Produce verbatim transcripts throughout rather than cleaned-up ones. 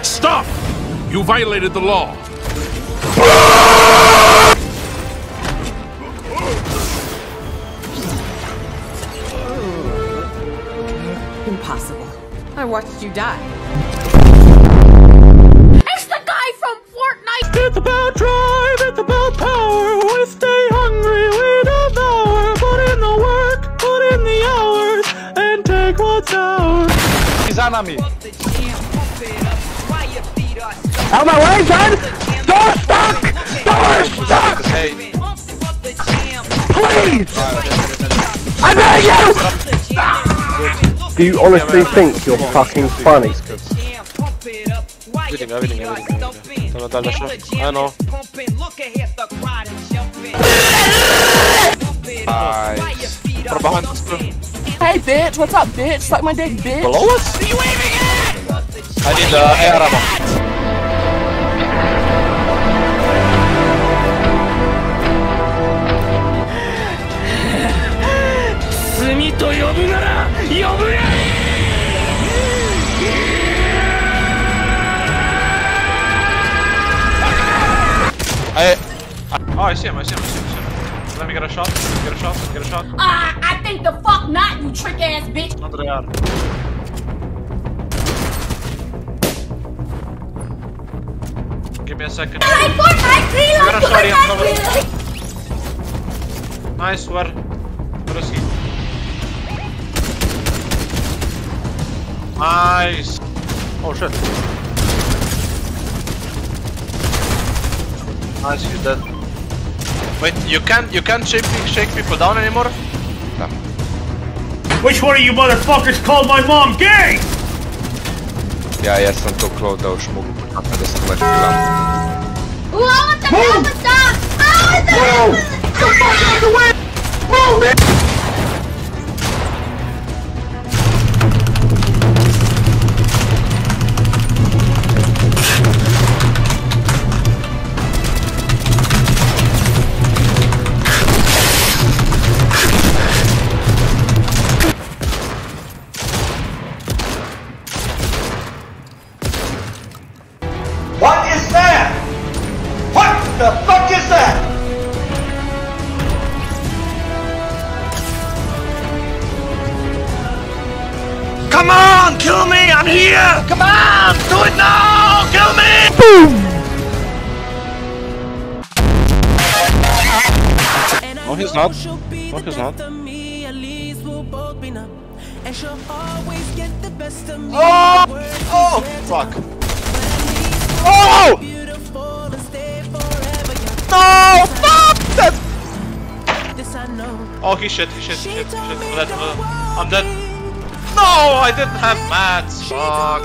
Stop! You violated the law. Impossible. I watched you die. It's the guy from Fortnite! It's about drive, it's about power. We stay hungry, we devour. Put in the work, put in the hours, and take what's ours. He's on me. Out my way, son! Door stuck! Door stuck! Hey. Please! I beg you! Do you honestly think you're fucking funny? Vidim, ja vidim, ja vidim, ja vidim. Samo dalje što? Ano. Nice. Probahan to. Hey bitch, what's up bitch? Suck my dick bitch. Below us? Are you waving it? I need uh, air ammo. I, oh, I see him, I see him, I see him, I see him. Let me get a shot, get a shot, get a shot. Ah, uh, I think the fuck not, you trick ass bitch! Andre are. Give me a second. Like Fortnite, You're gonna shot him, reload! Nice, where? Where is he? Nice! Oh shit. Nice, he's dead. Wait, you can't you can't shake, shake people down anymore? No. Which one of you motherfuckers called my mom gay? Ja jesam to klao da još mogu pokazati da sam lepo gledam. What the hell was that? How is that? What is that? What the fuck is that? Come on, kill me! I'm here! Come on! Do it now! Kill me! Boom! No, he's not. No, he's not. Oh! Oh! Fuck. Oh! No! Fuck! That's... Oh, he shit, he shit, he shit, he shit. I'm dead, I'm dead. No! I didn't have mats. Fuck.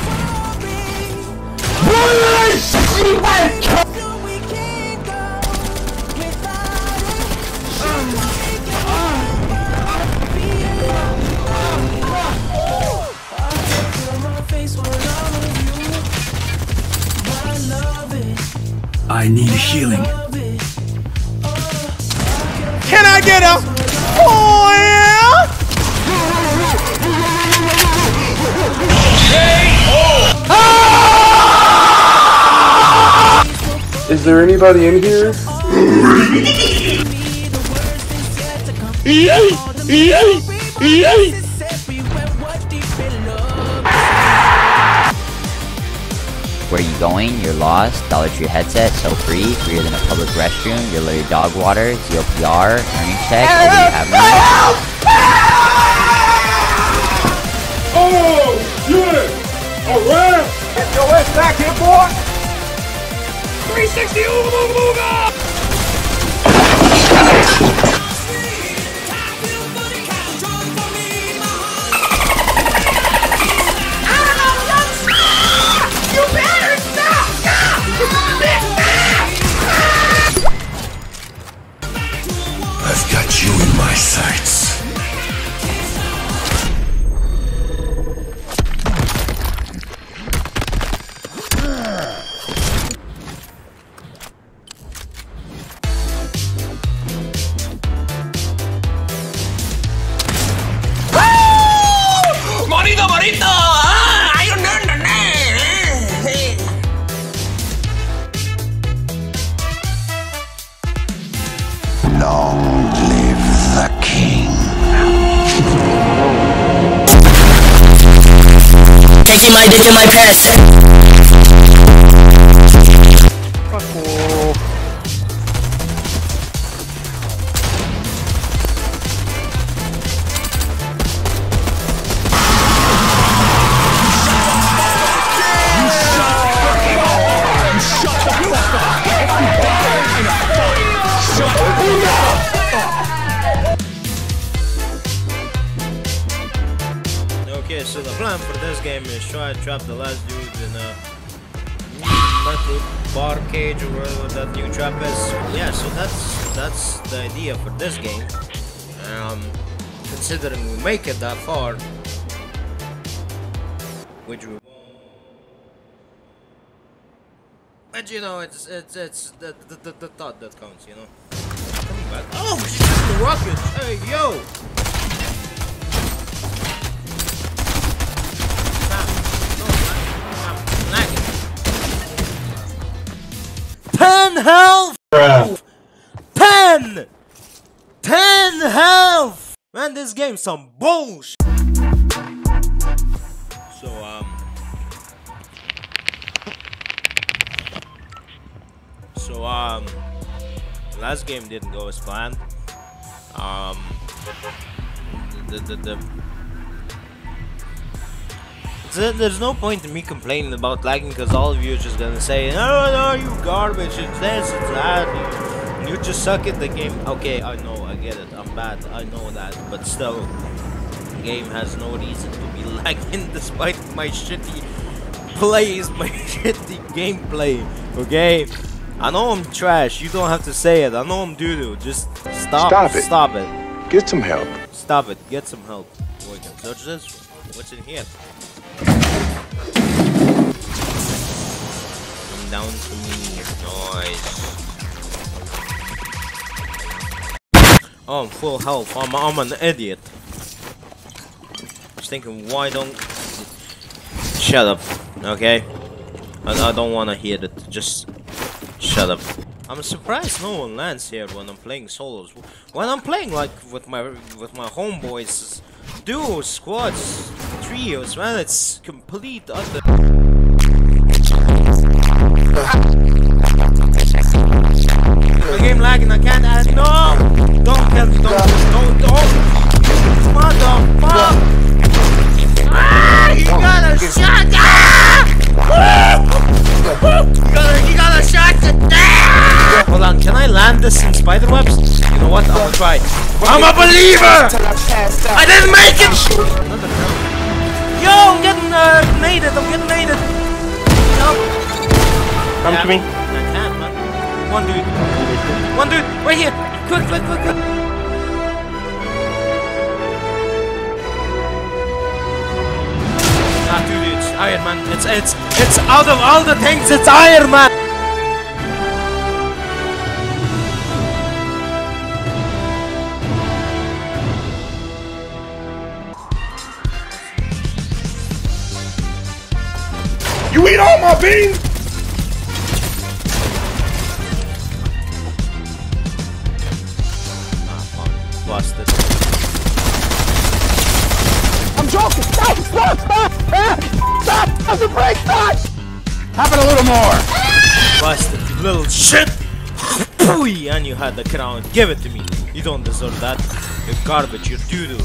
I need healing. Can I get a... Oh, yeah? Is there anybody in here? Where are you going? You're lost. Dollar Tree headset, so free. Freer than a public restroom. You're low your dog water. Z O P R. Earning check. Over you have money. Oh, yeah! Alright! Get your ass back here, boy! three sixty, ooga ooga ooga! I've got you in my sights. dick in my pants. Okay, so the plan for this game is try to trap the last dude in a metal bar cage or whatever that new trap is. Yeah, so that's that's the idea for this game. Um, considering we make it that far, which we won't. But you know, it's it's it's the the, the, the thought that counts, you know. Coming back. Oh, she's shooting rockets! Hey, yo! Ten health! Bruh. Ten! Ten health! Man, this game's some bullshit! So, um... So, um... last game didn't go as planned. Um... The, the, the, the There's no point in me complaining about lagging because all of you are just gonna say, no, no, you garbage, it's this, it's that, you, you just suck at the game. Okay, I know, I get it, I'm bad, I know that, but still, the game has no reason to be lagging despite my shitty plays, my shitty gameplay, okay? I know I'm trash, you don't have to say it, I know I'm doo-doo, just stop, Stop it. Stop it. Get some help. Stop it, get some help. We can search this, what's in here? Come down to me, noise. Oh, I'm full health. I'm, I'm an idiot. Just thinking, why don't... Shut up, okay? I, I don't want to hear it. Just shut up. I'm surprised no one lands here when I'm playing solos. When I'm playing like with my with my homeboys, duos, squads, trios, man, it's complete utter. The game lagging, I can't add. No! Don't kill me, don't, don't, don't! Motherfucker! Ah! He got a shot! Ah! He got a, he got a shot to ah! Hold on, can I land this in spiderwebs? You know what? I'm gonna try. I'm a believer! I didn't make it! Yo, I'm getting uh, naded, I'm getting naded. No. Come yeah, to me. I can't, man. One dude. One dude, right here. Quick, quick, quick, quick. Ah, two dudes. Iron Man. It's, it's, it's out of all the things, it's Iron Man. You eat all my beans? Busted. I'm joking! Stop! Stop! Stop! Ah! Stop! Stop the brake! Stop! Have it a little more! Busted, you little shit! Pooey! And you had the crown. Give it to me. You don't deserve that. You're garbage. You're doo-doo.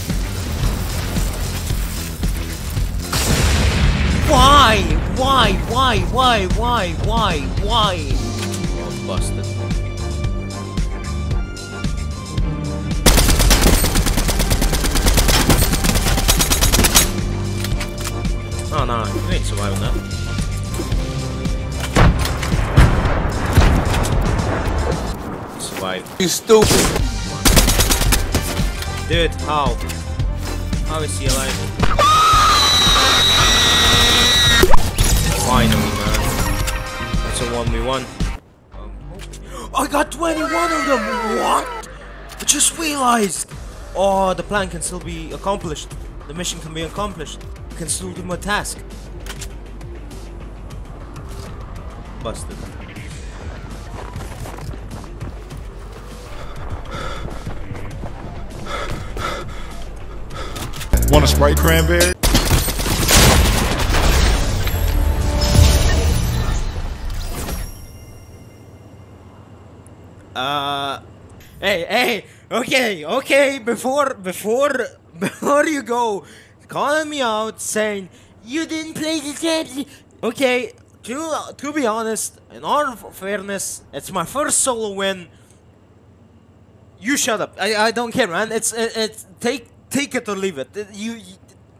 Why? Why? Why? Why? Why? Why? Why? Oh, busted. Oh no, you ain't surviving that. You survived. You stupid. Dude, how? How is he alive? Finally, man. That's a one v one. I got twenty-one of them! What? I just realized! Oh, the plan can still be accomplished. The mission can be accomplished. I can still do my task. Busted. Want to spray cranberry? Uh, hey, hey, okay, okay. Before, before, before you go, calling me out saying you didn't play the game. Okay, to to be honest, in all fairness, it's my first solo win. You shut up. I I don't care, man. It's it, it's take take it or leave it. It- you, you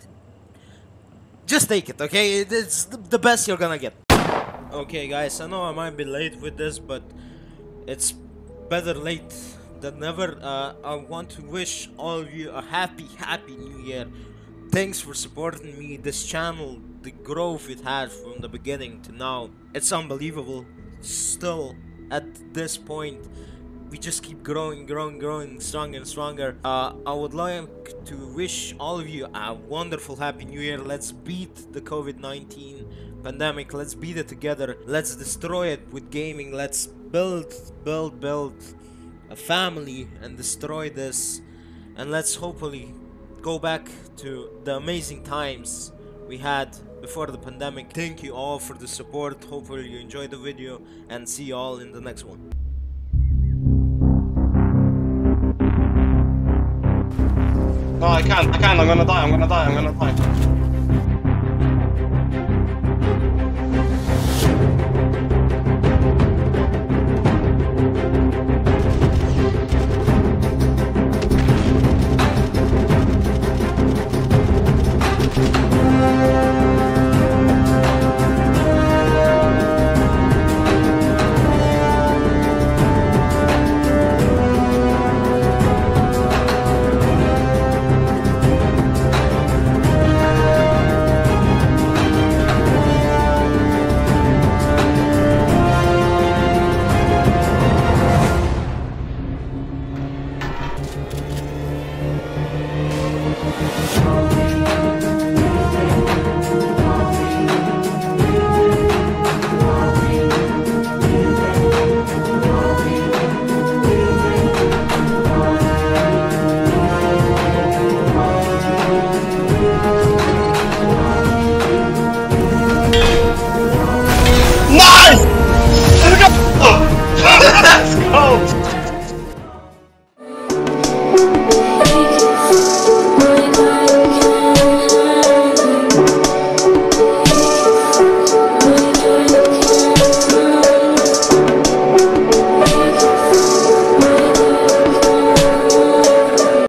just take it, okay? It, it's the, the best you're gonna get. Okay, guys. I know I might be late with this, but it's better late than never. Uh, I want to wish all of you a happy, happy New Year. Thanks for supporting me. This channel, the growth it had from the beginning to now, it's unbelievable. Still, at this point, we just keep growing, growing, growing, stronger and stronger. Uh, I would like to wish all of you a wonderful happy New Year. Let's beat the COVID nineteen pandemic. Let's beat it together. Let's destroy it with gaming. Let's build, build, build a family and destroy this. And let's hopefully go back to the amazing times we had before the pandemic. Thank you all for the support. Hopefully you enjoyed the video, and see you all in the next one. No, I can't, I can't, I'm gonna die, I'm gonna die, I'm gonna die.